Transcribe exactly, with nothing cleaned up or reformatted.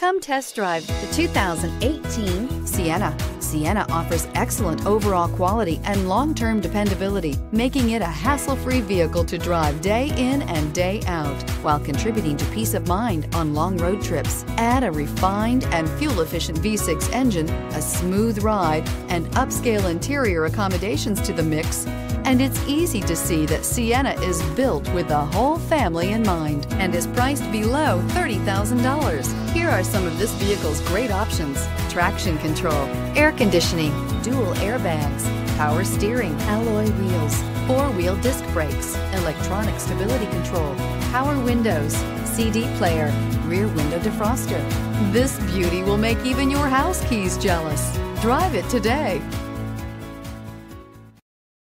Come test drive the two thousand eighteen Sienna. Sienna offers excellent overall quality and long-term dependability, making it a hassle-free vehicle to drive day in and day out, while contributing to peace of mind on long road trips. Add a refined and fuel-efficient V six engine, a smooth ride, and upscale interior accommodations to the mix, and it's easy to see that Sienna is built with the whole family in mind and is priced below thirty thousand dollars. Here are some of this vehicle's great options: traction control, air conditioning, dual airbags, power steering, alloy wheels, four-wheel disc brakes, electronic stability control, power windows, C D player, rear window defroster. This beauty will make even your house keys jealous. Drive it today.